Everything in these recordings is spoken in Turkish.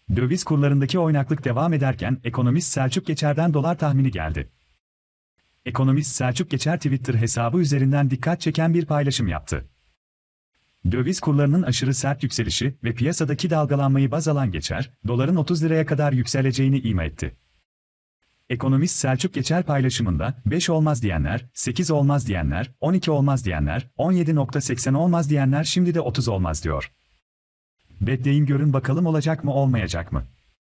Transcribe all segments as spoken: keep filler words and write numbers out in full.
Döviz kurlarındaki oynaklık devam ederken ekonomist Selçuk Geçer'den dolar tahmini geldi. Ekonomist Selçuk Geçer Twitter hesabı üzerinden dikkat çeken bir paylaşım yaptı. Döviz kurlarının aşırı sert yükselişi ve piyasadaki dalgalanmayı baz alan Geçer, doların otuz liraya kadar yükseleceğini ima etti. Ekonomist Selçuk Geçer paylaşımında beş olmaz diyenler, sekiz olmaz diyenler, on iki olmaz diyenler, on yedi nokta seksen olmaz diyenler şimdi de otuz olmaz diyor. Bekleyin görün bakalım olacak mı olmayacak mı?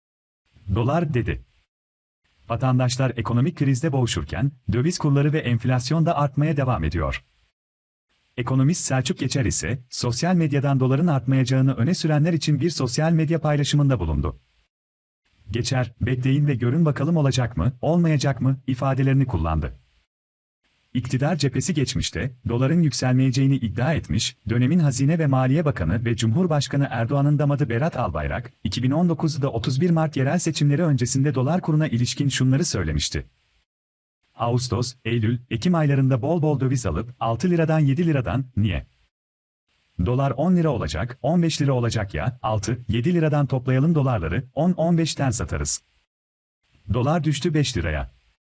Dolar dedi. Vatandaşlar ekonomik krizde boğuşurken, döviz kurları ve enflasyon da artmaya devam ediyor. Ekonomist Selçuk Geçer ise, sosyal medyadan doların artmayacağını öne sürenler için bir sosyal medya paylaşımında bulundu. Geçer, bekleyin ve görün bakalım olacak mı, olmayacak mı, ifadelerini kullandı. İktidar cephesi geçmişte, doların yükselmeyeceğini iddia etmiş, dönemin Hazine ve Maliye Bakanı ve Cumhurbaşkanı Erdoğan'ın damadı Berat Albayrak, iki bin on dokuzda otuz bir Mart yerel seçimleri öncesinde dolar kuruna ilişkin şunları söylemişti. Ağustos, Eylül, Ekim aylarında bol bol döviz alıp, altı liradan yedi liradan, niye? Dolar on lira olacak, on beş lira olacak ya, altı yedi liradan toplayalım dolarları, on on beşten satarız. Dolar düştü beş liraya.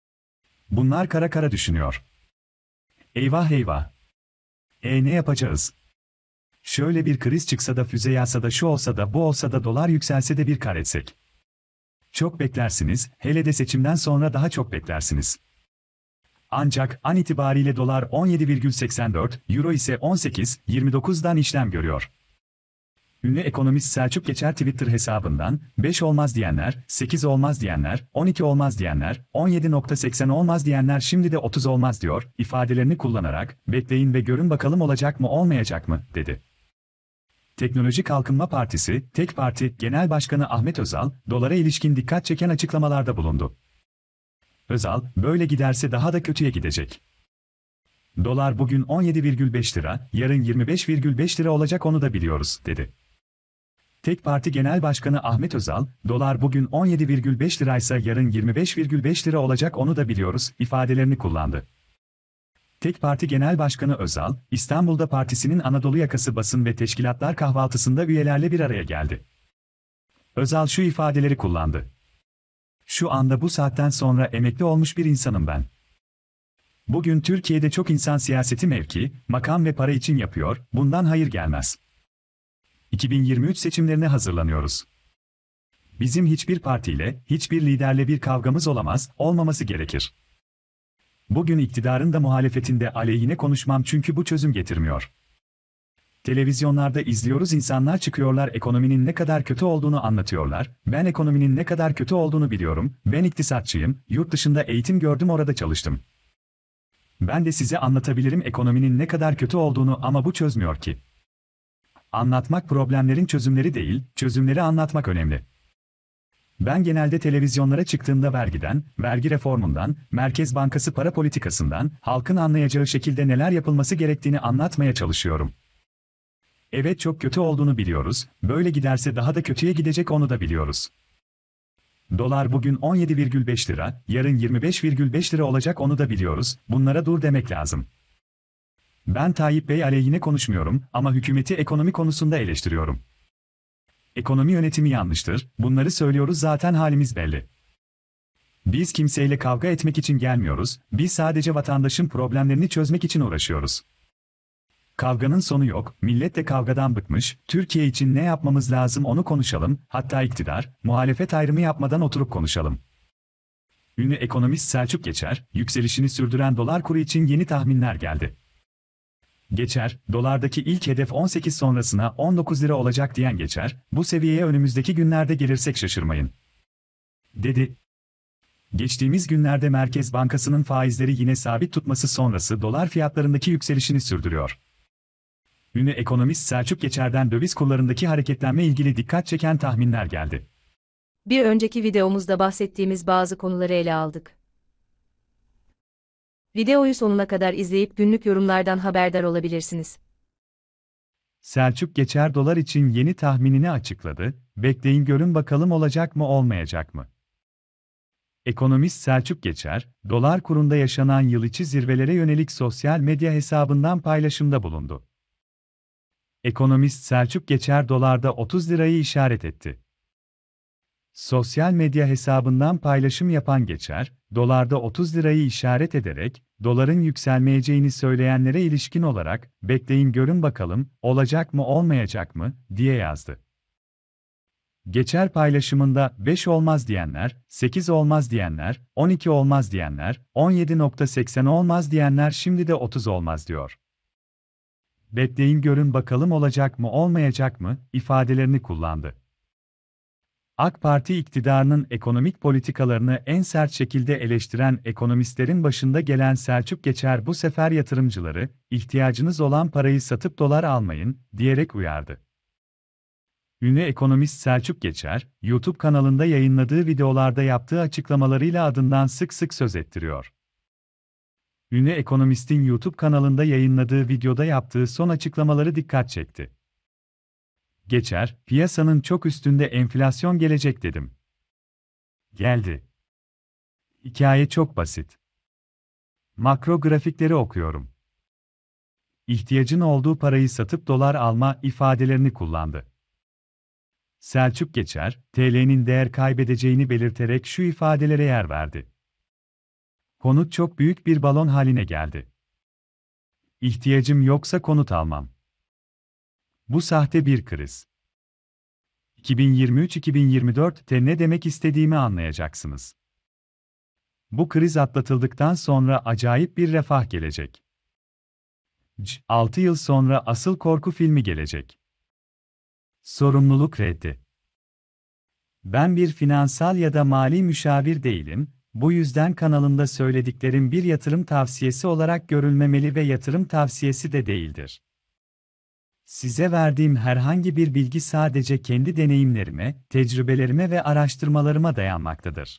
Bunlar kara kara düşünüyor. Eyvah eyvah. E ne yapacağız? Şöyle bir kriz çıksa da füze yağsa da şu olsa da bu olsa da dolar yükselse de bir kar etsek. Çok beklersiniz, hele de seçimden sonra daha çok beklersiniz. Ancak an itibariyle dolar on yedi virgül seksen dört, euro ise on sekiz virgül yirmi dokuzdan işlem görüyor. Ünlü ekonomist Selçuk Geçer Twitter hesabından, beş olmaz diyenler, sekiz olmaz diyenler, on iki olmaz diyenler, on yedi nokta seksen olmaz diyenler şimdi de otuz olmaz diyor, ifadelerini kullanarak, bekleyin ve görün bakalım olacak mı olmayacak mı, dedi. Teknoloji Kalkınma Partisi, Tek Parti Genel Başkanı Ahmet Özal, dolara ilişkin dikkat çeken açıklamalarda bulundu. Özal, böyle giderse daha da kötüye gidecek. Dolar bugün on yedi virgül beş lira, yarın yirmi beş virgül beş lira olacak onu da biliyoruz, dedi. Tek Parti Genel Başkanı Ahmet Özal, dolar bugün on yedi virgül beş liraysa yarın yirmi beş virgül beş lira olacak onu da biliyoruz, ifadelerini kullandı. Tek Parti Genel Başkanı Özal, İstanbul'da partisinin Anadolu Yakası basın ve teşkilatlar kahvaltısında üyelerle bir araya geldi. Özal şu ifadeleri kullandı. Şu anda bu saatten sonra emekli olmuş bir insanım ben. Bugün Türkiye'de çok insan siyaseti mevki, makam ve para için yapıyor, bundan hayır gelmez. iki bin yirmi üç seçimlerine hazırlanıyoruz. Bizim hiçbir partiyle, hiçbir liderle bir kavgamız olamaz, olmaması gerekir. Bugün iktidarın da muhalefetin de aleyhine konuşmam çünkü bu çözüm getirmiyor. Televizyonlarda izliyoruz insanlar çıkıyorlar ekonominin ne kadar kötü olduğunu anlatıyorlar, ben ekonominin ne kadar kötü olduğunu biliyorum, ben iktisatçıyım, yurt dışında eğitim gördüm orada çalıştım. Ben de size anlatabilirim ekonominin ne kadar kötü olduğunu ama bu çözmüyor ki. Anlatmak problemlerin çözümleri değil, çözümleri anlatmak önemli. Ben genelde televizyonlara çıktığımda vergiden, vergi reformundan, Merkez Bankası para politikasından, halkın anlayacağı şekilde neler yapılması gerektiğini anlatmaya çalışıyorum. Evet çok kötü olduğunu biliyoruz, böyle giderse daha da kötüye gidecek onu da biliyoruz. Dolar bugün on yedi virgül beş lira, yarın yirmi beş virgül beş lira olacak onu da biliyoruz, bunlara dur demek lazım. Ben Tayyip Bey aleyhine konuşmuyorum ama hükümeti ekonomi konusunda eleştiriyorum. Ekonomi yönetimi yanlıştır, bunları söylüyoruz zaten halimiz belli. Biz kimseyle kavga etmek için gelmiyoruz, biz sadece vatandaşın problemlerini çözmek için uğraşıyoruz. Kavganın sonu yok, millet de kavgadan bıkmış, Türkiye için ne yapmamız lazım onu konuşalım, hatta iktidar, muhalefet ayrımı yapmadan oturup konuşalım. Ünlü ekonomist Selçuk Geçer, yükselişini sürdüren dolar kuru için yeni tahminler geldi. Geçer, dolardaki ilk hedef on sekiz sonrasına on dokuz lira olacak diyen Geçer, bu seviyeye önümüzdeki günlerde gelirsek şaşırmayın, dedi. Geçtiğimiz günlerde Merkez Bankası'nın faizleri yine sabit tutması sonrası dolar fiyatlarındaki yükselişini sürdürüyor. Ünlü ekonomist Selçuk Geçer'den döviz kurlarındaki hareketlenme ilgili dikkat çeken tahminler geldi. Bir önceki videomuzda bahsettiğimiz bazı konuları ele aldık. Videoyu sonuna kadar izleyip günlük yorumlardan haberdar olabilirsiniz. Selçuk Geçer dolar için yeni tahminini açıkladı, bekleyin görün bakalım olacak mı olmayacak mı? Ekonomist Selçuk Geçer, dolar kurunda yaşanan yıl içi zirvelere yönelik sosyal medya hesabından paylaşımda bulundu. Ekonomist Selçuk Geçer dolarda otuz lirayı işaret etti. Sosyal medya hesabından paylaşım yapan Geçer, dolarda otuz lirayı işaret ederek, doların yükselmeyeceğini söyleyenlere ilişkin olarak, bekleyin görün bakalım, olacak mı olmayacak mı, diye yazdı. Geçer paylaşımında beş olmaz diyenler, sekiz olmaz diyenler, on iki olmaz diyenler, on yedi nokta seksen olmaz diyenler şimdi de otuz olmaz diyor. Bekleyin görün bakalım olacak mı olmayacak mı, ifadelerini kullandı. AK Parti iktidarının ekonomik politikalarını en sert şekilde eleştiren ekonomistlerin başında gelen Selçuk Geçer bu sefer yatırımcıları, ihtiyacınız olan parayı satıp dolar almayın, diyerek uyardı. Ünlü ekonomist Selçuk Geçer, YouTube kanalında yayınladığı videolarda yaptığı açıklamalarıyla adından sık sık söz ettiriyor. Ünlü ekonomistin YouTube kanalında yayınladığı videoda yaptığı son açıklamaları dikkat çekti. Geçer, piyasanın çok üstünde enflasyon gelecek dedim. Geldi. Hikaye çok basit. Makro grafikleri okuyorum. İhtiyacın olduğu parayı satıp dolar alma ifadelerini kullandı. Selçuk Geçer, T L'nin değer kaybedeceğini belirterek şu ifadelere yer verdi. Konut çok büyük bir balon haline geldi. İhtiyacım yoksa konut almam. Bu sahte bir kriz. iki bin yirmi üç iki bin yirmi dörtte ne demek istediğimi anlayacaksınız. Bu kriz atlatıldıktan sonra acayip bir refah gelecek. altı yıl sonra asıl korku filmi gelecek. Sorumluluk reddi. Ben bir finansal ya da mali müşavir değilim, bu yüzden kanalımda söylediklerim bir yatırım tavsiyesi olarak görülmemeli ve yatırım tavsiyesi de değildir. Size verdiğim herhangi bir bilgi sadece kendi deneyimlerime, tecrübelerime ve araştırmalarıma dayanmaktadır.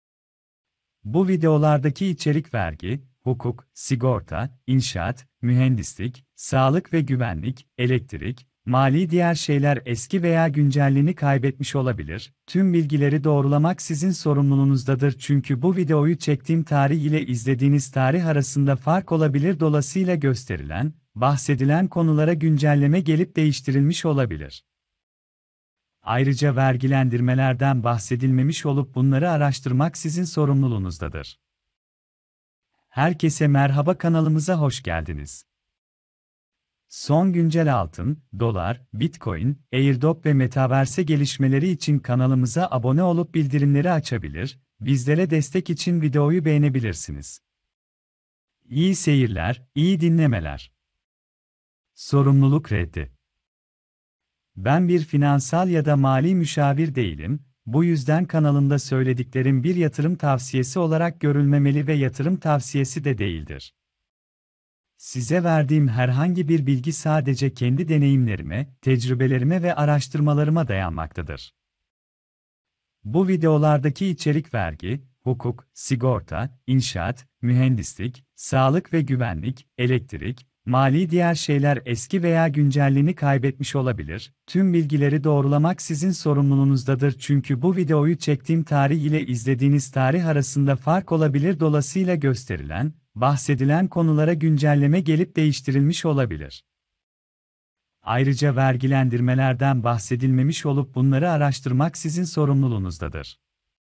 Bu videolardaki içerik vergi, hukuk, sigorta, inşaat, mühendislik, sağlık ve güvenlik, elektrik, mali diğer şeyler eski veya güncelliğini kaybetmiş olabilir. Tüm bilgileri doğrulamak sizin sorumluluğunuzdadır çünkü bu videoyu çektiğim tarih ile izlediğiniz tarih arasında fark olabilir dolayısıyla gösterilen, bahsedilen konulara güncelleme gelip değiştirilmiş olabilir. Ayrıca vergilendirmelerden bahsedilmemiş olup bunları araştırmak sizin sorumluluğunuzdadır. Herkese merhaba kanalımıza hoş geldiniz. Son güncel altın, dolar, bitcoin, airdrop ve metaverse gelişmeleri için kanalımıza abone olup bildirimleri açabilir, bizlere destek için videoyu beğenebilirsiniz. İyi seyirler, iyi dinlemeler. Sorumluluk reddi. Ben bir finansal ya da mali müşavir değilim, bu yüzden kanalımda söylediklerim bir yatırım tavsiyesi olarak görülmemeli ve yatırım tavsiyesi de değildir. Size verdiğim herhangi bir bilgi sadece kendi deneyimlerime, tecrübelerime ve araştırmalarıma dayanmaktadır. Bu videolardaki içerik vergi, hukuk, sigorta, inşaat, mühendislik, sağlık ve güvenlik, elektrik, mali diğer şeyler eski veya güncelliğini kaybetmiş olabilir. Tüm bilgileri doğrulamak sizin sorumluluğunuzdadır çünkü bu videoyu çektiğim tarih ile izlediğiniz tarih arasında fark olabilir dolayısıyla gösterilen, bahsedilen konulara güncelleme gelip değiştirilmiş olabilir. Ayrıca vergilendirmelerden bahsedilmemiş olup bunları araştırmak sizin sorumluluğunuzdadır.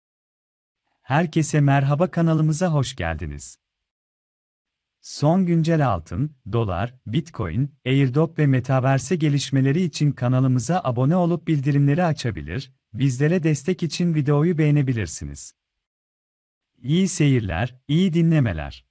Herkese merhaba kanalımıza hoş geldiniz. Son güncel altın, dolar, bitcoin, airdrop ve metaverse gelişmeleri için kanalımıza abone olup bildirimleri açabilir, bizlere destek için videoyu beğenebilirsiniz. İyi seyirler, iyi dinlemeler.